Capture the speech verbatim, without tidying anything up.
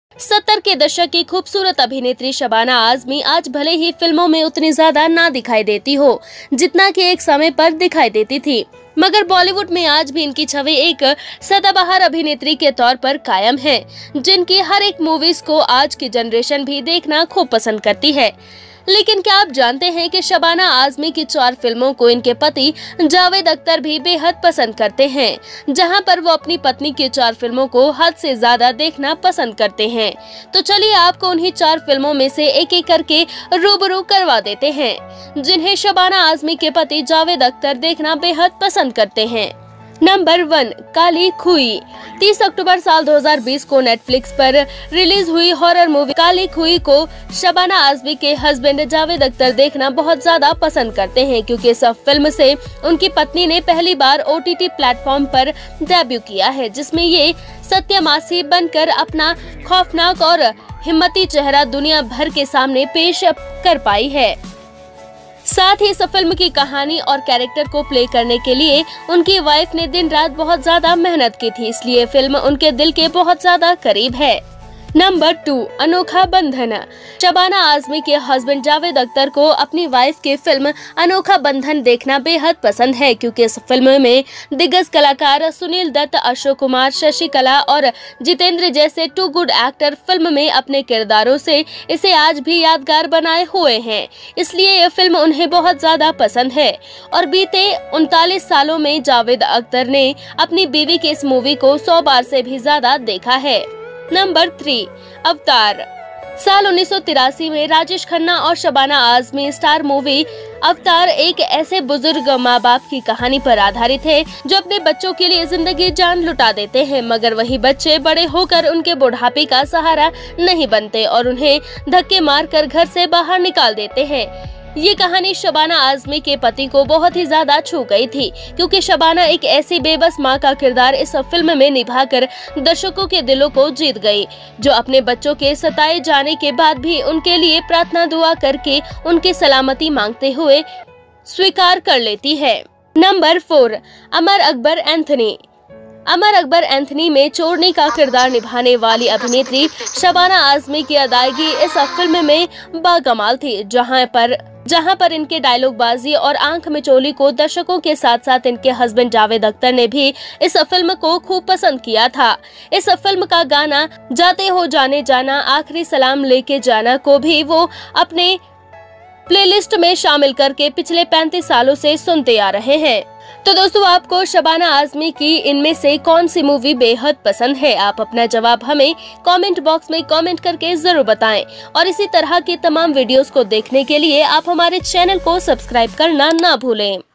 सत्तर के दशक की खूबसूरत अभिनेत्री शबाना आजमी आज भले ही फिल्मों में उतनी ज्यादा ना दिखाई देती हो जितना कि एक समय पर दिखाई देती थी, मगर बॉलीवुड में आज भी इनकी छवि एक सदाबहार अभिनेत्री के तौर पर कायम है, जिनकी हर एक मूवीज को आज की जनरेशन भी देखना खूब पसंद करती है। लेकिन क्या आप जानते हैं कि शबाना आजमी की चार फिल्मों को इनके पति जावेद अख्तर भी बेहद पसंद करते हैं, जहां पर वो अपनी पत्नी की चार फिल्मों को हद से ज्यादा देखना पसंद करते हैं। तो चलिए आपको उन्हीं चार फिल्मों में से एक एक करके रूबरू करवा देते हैं, जिन्हें शबाना आजमी के पति जावेद अख्तर देखना बेहद पसंद करते हैं। Number one, Kali Khui. तीस अक्टूबर साल दो हज़ार बीस को नेटफ्लिक्स पर रिलीज हुई हॉरर मूवी काली खुई को शबाना आजमी के हस्बैंड जावेद अख्तर देखना बहुत ज्यादा पसंद करते हैं, क्योंकि इस फिल्म से उनकी पत्नी ने पहली बार ओटीटी प्लेटफॉर्म पर डेब्यू किया है, जिसमें ये सत्यमासी बनकर अपना खौफनाक और हिम्मती चेहरा दुनिया भर के सामने पेश कर पाई है। साथ ही इस फिल्म की कहानी और कैरेक्टर को प्ले करने के लिए उनकी वाइफ ने दिन रात बहुत ज्यादा मेहनत की थी, इसलिए फिल्म उनके दिल के बहुत ज्यादा करीब है। नंबर टू, अनोखा बंधन। शबाना आजमी के हस्बैंड जावेद अख्तर को अपनी वाइफ की फिल्म अनोखा बंधन देखना बेहद पसंद है, क्योंकि इस फिल्म में दिग्गज कलाकार सुनील दत्त, अशोक कुमार, शशि कला और जितेंद्र जैसे टू गुड एक्टर फिल्म में अपने किरदारों से इसे आज भी यादगार बनाए हुए हैं, इसलिए यह फिल्म उन्हें बहुत ज्यादा पसंद है। और बीते उनतालीस सालों में जावेद अख्तर ने अपनी बीवी की इस मूवी को सौ बार से भी ज्यादा देखा है। नंबर थ्री, अवतार। साल उन्नीस सौ तिरासी में राजेश खन्ना और शबाना आजमी स्टार मूवी अवतार एक ऐसे बुजुर्ग माँ बाप की कहानी पर आधारित है जो अपने बच्चों के लिए जिंदगी जान लुटा देते हैं, मगर वही बच्चे बड़े होकर उनके बुढ़ापे का सहारा नहीं बनते और उन्हें धक्के मारकर घर से बाहर निकाल देते हैं। ये कहानी शबाना आजमी के पति को बहुत ही ज्यादा छू गई थी, क्योंकि शबाना एक ऐसी बेबस माँ का किरदार इस फिल्म में निभाकर दर्शकों के दिलों को जीत गई, जो अपने बच्चों के सताए जाने के बाद भी उनके लिए प्रार्थना दुआ करके उनकी सलामती मांगते हुए स्वीकार कर लेती है। Number four, Amar Akbar Anthony. Amar Akbar Anthony में चोरनी का किरदार निभाने वाली अभिनेत्री शबाना आजमी की अदायगी इस फिल्म में बाकमाल थी, जहां पर जहां पर इनके डायलॉगबाजी और आंख मिचोली को दर्शकों के साथ साथ इनके हस्बैंड जावेद अख्तर ने भी इस फिल्म को खूब पसंद किया था। इस फिल्म का गाना जाते हो जाने जाना, आखिरी सलाम लेके जाना को भी वो अपने प्लेलिस्ट में शामिल करके पिछले पैंतीस सालों से सुनते आ रहे हैं। तो दोस्तों, आपको शबाना आजमी की इनमें से कौन सी मूवी बेहद पसंद है? आप अपना जवाब हमें कमेंट बॉक्स में कमेंट करके जरूर बताएं और इसी तरह की तमाम वीडियोस को देखने के लिए आप हमारे चैनल को सब्सक्राइब करना ना भूलें।